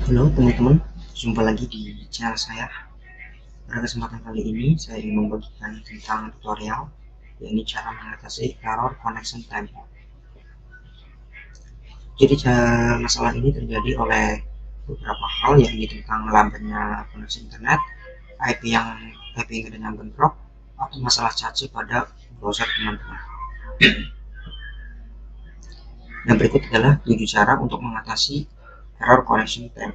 Halo teman-teman, jumpa lagi di channel saya. Pada kesempatan kali ini saya ingin membagikan tentang tutorial, yakni cara mengatasi error connection time. Jadi masalah ini terjadi oleh beberapa hal, yakni tentang lambatnya koneksi internet, IP yang kadang bentrok, atau masalah cache pada browser teman-teman. Dan berikut adalah 7 cara untuk mengatasi error connection time.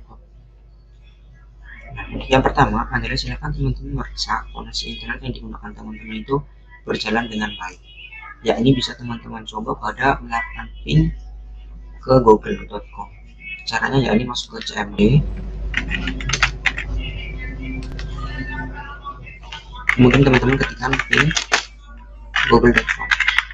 Yang pertama adalah silakan teman-teman meriksa koneksi internet yang digunakan teman-teman itu berjalan dengan baik. Ya, ini bisa teman-teman coba pada melakukan ping ke google.com. Caranya ya, ini masuk ke CMD, kemudian teman-teman ketikkan ping google.com.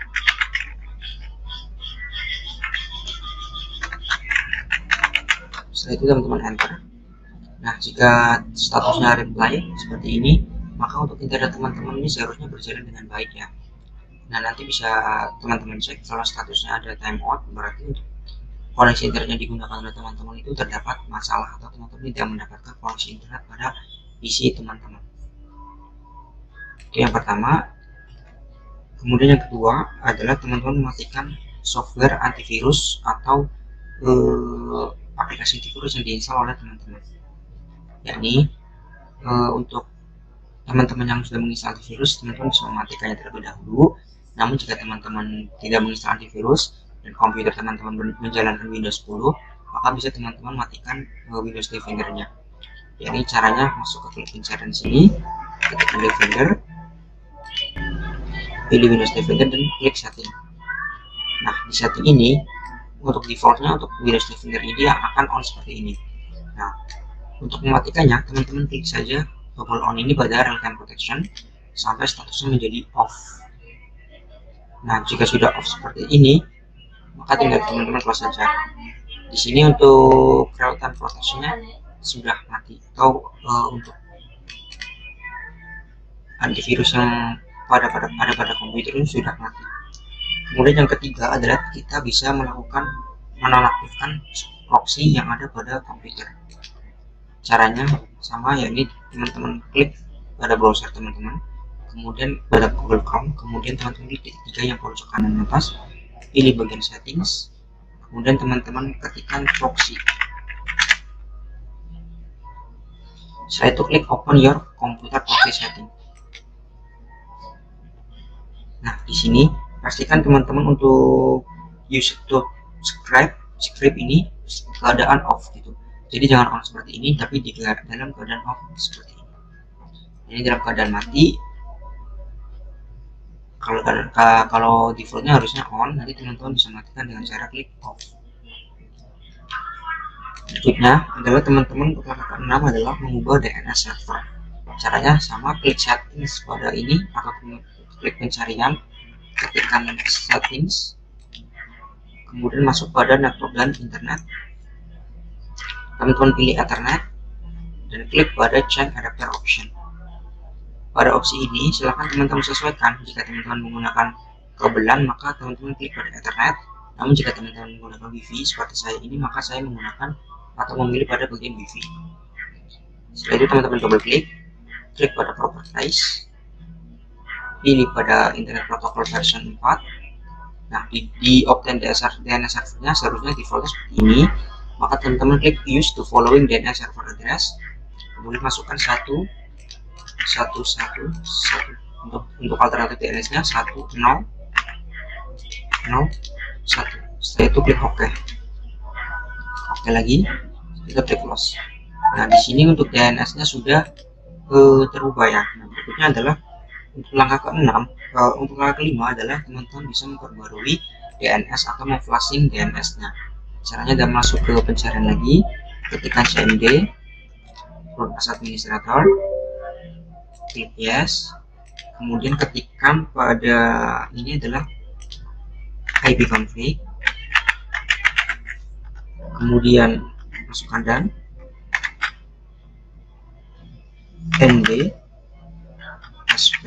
Setelah itu teman-teman enter. Nah, jika statusnya reply seperti ini, maka untuk internet teman-teman ini seharusnya berjalan dengan baik ya. Nah, nanti bisa teman-teman cek kalau statusnya ada timeout, berarti untuk koneksi internet yang digunakan oleh teman-teman itu terdapat masalah atau teman-teman tidak mendapatkan koneksi internet pada PC teman-teman. Oke, yang pertama. Kemudian yang kedua adalah teman-teman mematikan software antivirus atau aplikasi antivirus yang diinstal oleh teman-teman. Yakni untuk teman-teman yang sudah menginstal antivirus, teman-teman bisa mematikannya terlebih dahulu. Namun jika teman-teman tidak menginstal antivirus dan komputer teman-teman menjalankan Windows 10, maka bisa teman-teman matikan Windows Defender-nya. Jadi caranya masuk ke klik pencarian sini, ketik Defender, pilih Windows Defender dan klik setting. Nah, di setting ini untuk defaultnya untuk Windows Defender ini akan on seperti ini. Nah, untuk mematikannya teman-teman klik saja tombol on ini pada real time protection sampai statusnya menjadi off. Nah, jika sudah off seperti ini, maka tinggal teman-teman close saja. Di sini untuk real time protectionnya sudah mati, atau untuk antivirus yang pada komputer ini sudah mati. Kemudian yang ketiga adalah kita bisa melakukan menonaktifkan proxy yang ada pada komputer. Caranya sama, yakni teman-teman klik pada browser teman-teman, kemudian pada Google Chrome, kemudian teman-teman klik titik 3 yang pojok kanan atas, pilih bagian settings, kemudian teman-teman ketikkan proxy. Setelah itu klik open your computer proxy setting. Nah, di sini pastikan teman-teman untuk use to script ini keadaan off gitu. Jadi jangan on seperti ini, tapi di dalam keadaan off seperti ini. Ini dalam keadaan mati. Kalau defaultnya harusnya on, nanti teman-teman bisa matikan dengan cara klik off. Berikutnya adalah teman-teman untuk langkah ke-6 adalah mengubah DNS server. Caranya sama, klik settings pada ini atau klik pencarian, ketikkan settings, kemudian masuk pada network dan internet, teman-teman pilih Ethernet dan klik pada change adapter option. Pada opsi ini silahkan teman-teman sesuaikan. Jika teman-teman menggunakan kabelan, maka teman-teman klik pada Ethernet. Namun jika teman-teman menggunakan WiFi seperti saya ini, maka saya menggunakan atau memilih pada bagian WiFi. Setelah itu teman-teman double klik pada properties, pilih pada Internet Protocol version 4. Nah, di obtain DNS servernya seharusnya defaultnya seperti ini. Maka teman-teman klik use the following DNS server address, kemudian masukkan 1 untuk alternatif DNS-nya 1001. Setelah itu klik OK. Oke lagi, kita klik close. Nah, di sini untuk DNS-nya sudah terubah ya. Nah, berikutnya adalah untuk langkah ke-6, untuk langkah ke-5 adalah teman-teman bisa memperbarui DNS atau memflashing DNS-nya. Caranya adalah masuk ke pencarian lagi, ketikkan cmd root as administrator, klik yes, kemudian ketikkan pada ini adalah ipconfig, kemudian masukkan dan md sp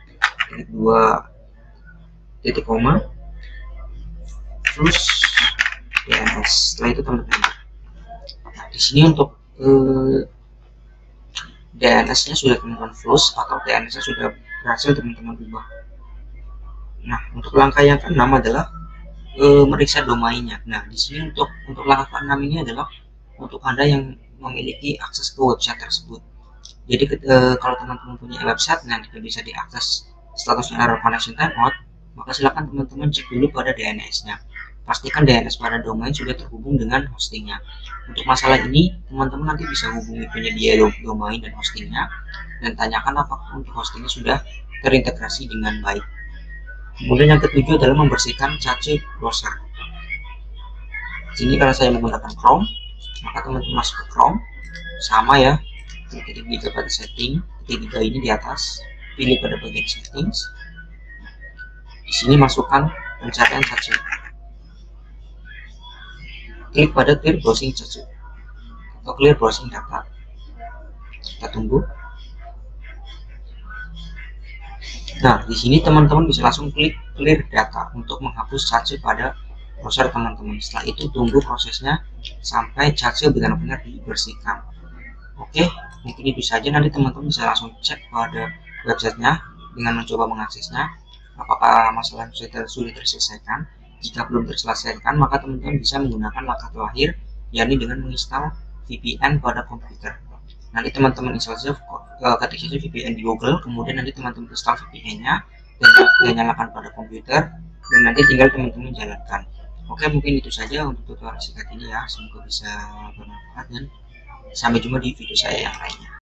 2 titik koma terus DNS. Setelah itu teman-teman, Di sini untuk DNS-nya sudah teman-teman flush atau DNS-nya sudah berhasil teman-teman ubah. Nah, untuk langkah yang keenam adalah meriksa domainnya. Nah, di sini untuk langkah keenam ini adalah untuk Anda yang memiliki akses ke website tersebut. Jadi kalau teman-teman punya website yang tidak bisa diakses statusnya error connection timeout, maka silakan teman-teman cek dulu pada DNS-nya. Pastikan DNS pada domain sudah terhubung dengan hostingnya. Untuk masalah ini, teman-teman nanti bisa hubungi penyedia domain dan hostingnya dan tanyakan apakah untuk hostingnya sudah terintegrasi dengan baik. Kemudian yang ketujuh adalah membersihkan cache browser. Sini karena saya menggunakan Chrome, maka teman-teman masuk ke Chrome, sama ya, titik 3 pada setting, titik 3 ini di atas, pilih pada bagian settings. Di sini masukkan pencarian cache. Klik pada clear browsing cache atau clear browsing data. Kita tunggu. Nah, di sini teman-teman bisa langsung klik clear data untuk menghapus cache pada browser teman-teman. Setelah itu tunggu prosesnya sampai cache benar-benar dibersihkan. Oke, mungkin itu saja. Nanti teman-teman bisa langsung cek pada websitenya dengan mencoba mengaksesnya apakah masalah sudah terselesaikan. Jika belum terselesaikan, maka teman-teman bisa menggunakan langkah terakhir, yakni dengan menginstal VPN pada komputer. Nanti teman-teman install saja, ketik saja VPN di Google, kemudian nanti teman-teman install VPN-nya dan nyalakan pada komputer, dan nanti tinggal teman-teman jalankan. Oke, mungkin itu saja untuk tutorial singkat ini ya. Semoga bisa bermanfaat dan sampai jumpa di video saya yang lainnya.